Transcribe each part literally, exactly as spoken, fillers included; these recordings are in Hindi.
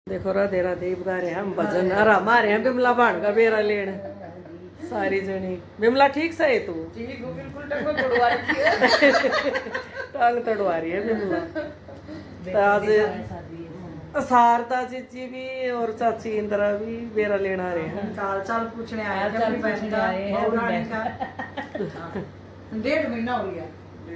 देखो राधे राधे बता रहे हैं हम भजन और हमारे हैं बिमला भाण का बेरा लेन सारी जनी। बिमला ठीक से है तू? ठीक हूँ बिल्कुल। टंग तोड़वा रही है टंग तोड़वा रही है बिमला। आज सारदा चाची भी और चाची इंदिरा भी बेरा लेना आ रहे हैं। चाल चाल पूछने आया था। डेढ़ महीना हो गया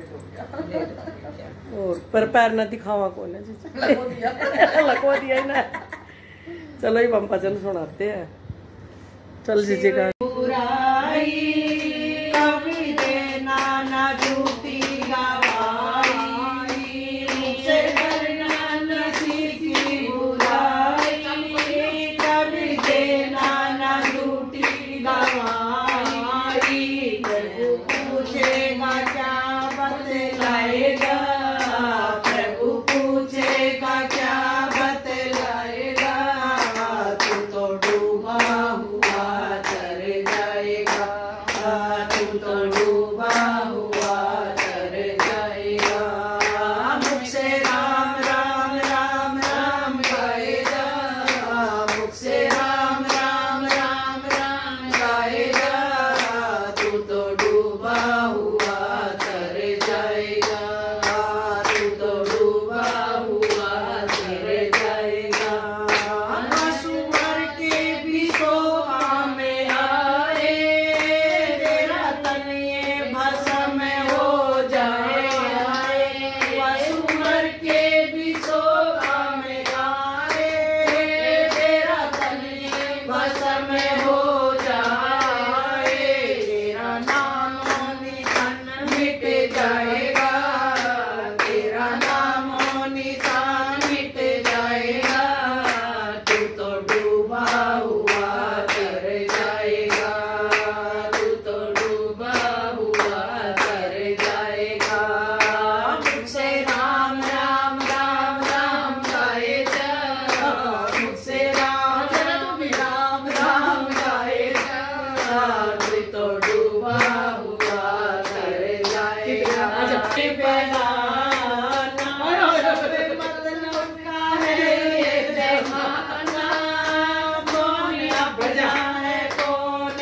और पर पैर न दिखावा कौन है लको दिया लको दिया ही ना। चलो ही हम भजन सुनाते हैं। चल जीजी का बुराई कभी देना ना झूठी गवाही मुझसे करना किसी की बुराई कभी देना ना झूठी गवाही प्रभु पूछेगा क्या बतलाएगा प्रभु पूछेगा क्या बतलाएगा तू तो डूबा हुआ तर जाएगा तू तो डूबा हुआ तर जाएगा मुख से राम राम राम राम गाएगा मुख से राम राम राम राम गाएगा तू तो डूबा हुआ तर जाएगा तू तो डूबा हुआ तर जाएगा। सुअर के भी सो में आए तेरा तन ये भस्म हो जाए सुअर के भी सो में आए तेरा तन ये भस्म हो जाए तेरा नामो निशान मिट जाएगा तेरा नामो निशान मिट जाएगा तू तो डूबा हुआ तर जाएगा तू तो डूबा हुआ तर जाएगा मुझसे राम राम राम राम गाए जा मुझसे राम राम राम राम गाए जा तू तो डूबा हुआ तर जाएगा। मतलब का है ये जमाना कौन अपना है कौन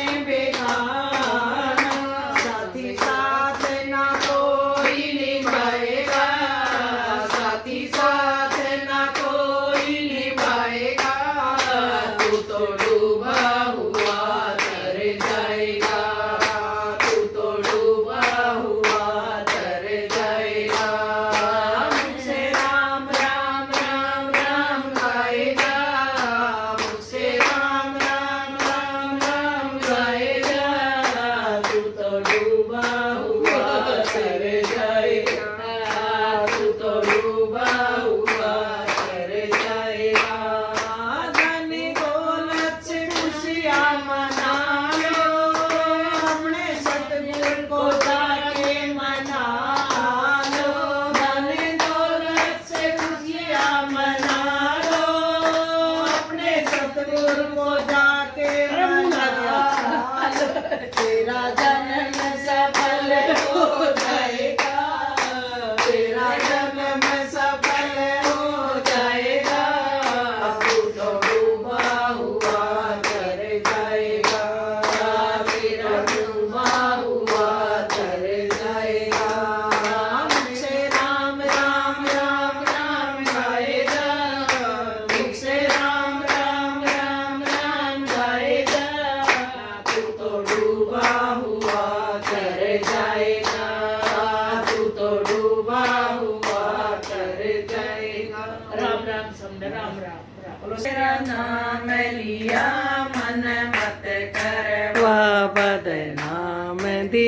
बेगाना साथी साथ ना कोई निभाएगा साथी साथ ना कोई निभाएगा तू तो डूबा हुआ तर जाएगा तू तो डूबा हुआ तर जाएगा मुझसे राम राम राम राम गाएगा मुझसे राम राम राम राम गाएगा तू तो डूबा हुआ तर जाएगा तू तो डूबा हुआ तर जाएगा। धन दौलत से खुशियाँ मना लो अपने सतगुरु को जाके मना लो धन दौलत से खुशियाँ मना लो अपने सतगुरु को जाके मना लो तेरा जन्म सफल हो जाएगा तेरा जन्म सफल हो जाएगा तू तो डूबा हुआ तर जाएगा तेरा डूबा हुआ तर जाएगा मुझसे राम राम राम राम गाएगा मुझसे राम राम राम राम गाएगा तू तो डूबा हुआ तर जाएगा तू तो डूबा हुआ तर जाएगा। राम राम समझ राम राम बोलो तेरा नाम लिया मन मत कर वा बदनाम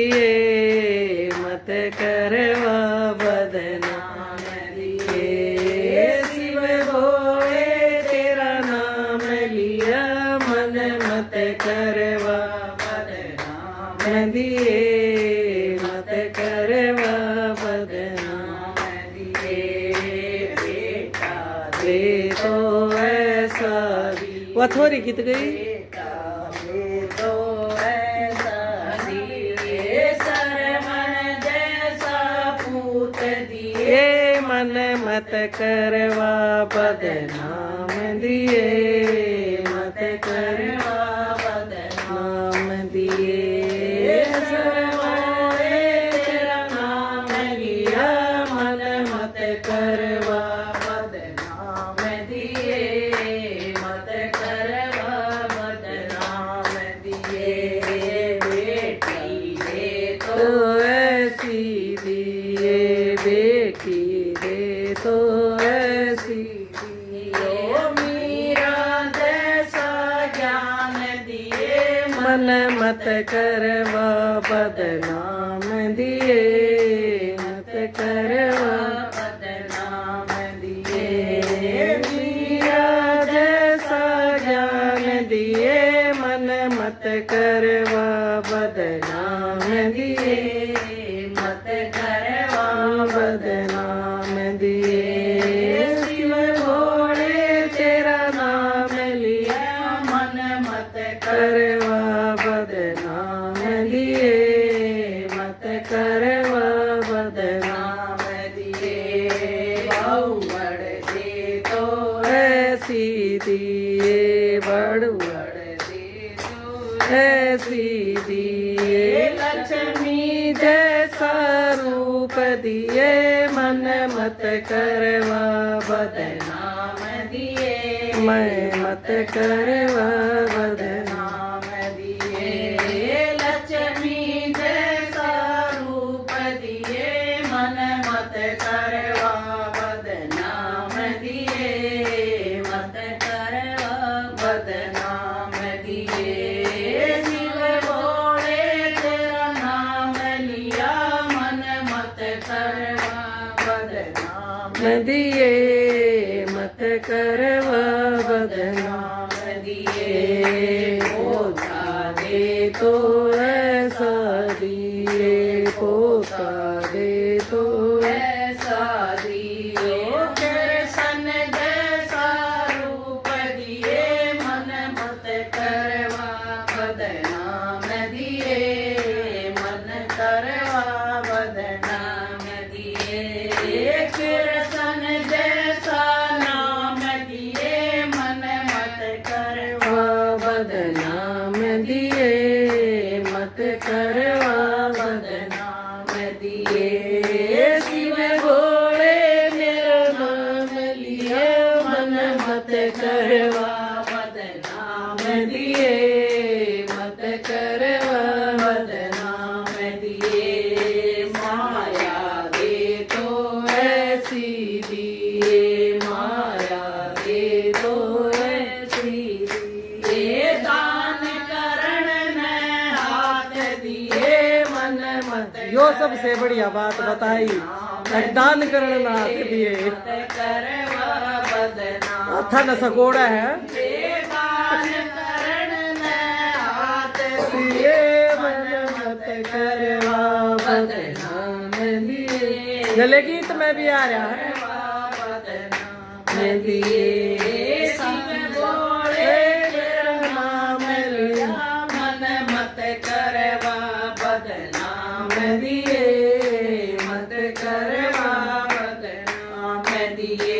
दिए मत करवा बदनाम दिए शिव भोले तेरा नाम लिया मन मत करवा बदनाम दिए मत करवा बदनाम दिए बेटा दे तो ऐसा वह थोड़ी गीत गई तो ऐसा दिए सरमन जैसा पूत दिए ये मन मत करवा बदनाम दिए मत करवा बदनाम दिए सरवाए तेरा नाम लिया मन मत करवा बदनाम दिए मत करवा बदनाम दिए बेटी दे तो ऐसी दिए बेटी दे तो ऐसी मन मत करवा बदनाम दिए मत करवा बदनाम दिए मीरा जैसा ज्ञान दिए मन मत करवा बदनाम दिए मत करवा बदनाम दिए शिव भोले तेरा नाम लिया मन मत करवा बदनाम दिए मत करवा बदनाम दिए बहुवड़ दे तो ऐसी दिए बड़ुवड़ दे तो ऐसी दिए लक्ष्मी जैसा रूप दिए मन मत करवा बदनाम दिए मैं मत करवा बदनाम दिए लक्ष्मी जैसा रूप दिए मन मत करवा बदनाम दिए मत करवा बदनाम दिए शिव भोले तेरा नाम लिया मन मत करवा बदनाम दिए मत करवा बदनाम दिए पोता दे तो ऐसा दिए पोता दे तो ऐसा दिए कृष्ण जैसा रूप दिए मन मत करवा बदनाम दिए मन करवा बदनाम दिए कृष्ण जैसा नाम दिए मन मत करवा बदनाम दिए मत करवा बदनाम दिए शिव भोले मेरा नाम लिया मन मत करवा बदनाम दिए मत करवा बदनाम दिए माया दे तो ऐसी दिए माया दे तो ऐसी दिए दान करण में हाथ दिए मन मत यो सबसे बढ़िया बात बताई दान करण में हाथ दिए करवा बदनाम था न सकोड़ा है दान करण में हाथ दिए मन मत करवा बदनाम दिए गले गीत में भी आ रहा है बदनाम दिए शिव भोले तेरा नाम लिया मन मत करवा बदनाम दिए मत करवा बदनाम दिए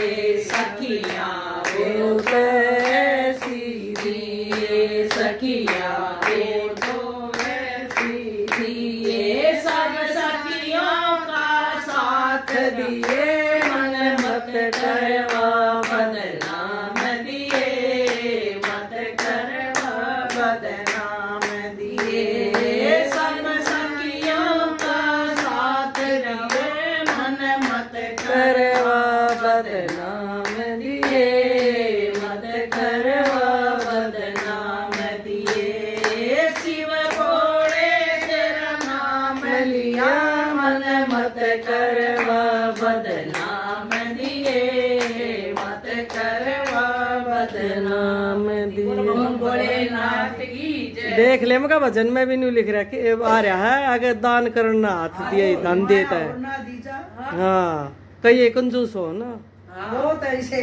सखियाँ वो कैसी दिए सखियाँ वो तो ऐसी दिए सब सखियों का साथ दिए मन मत करवा बदनाम दिए मत करवा बदनाम दिए सब सखियों का साथ दिए मन मत करवा बदनाम दिए मत करवा बदनाम दिए शिव भोले तेरा नाम लिया मन मत करवा बदनाम दिए मत करवा बदनाम दिए भोलेनाथ की जय। देख ले मका भजन में भी नहीं लिख रहा कि आ रहा है अगर दान करना हाथ दिए धन देता है हाँ कई कंजूस हो ना वो तो ऐसे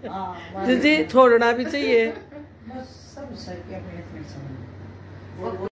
जी छोड़ना भी चाहिए।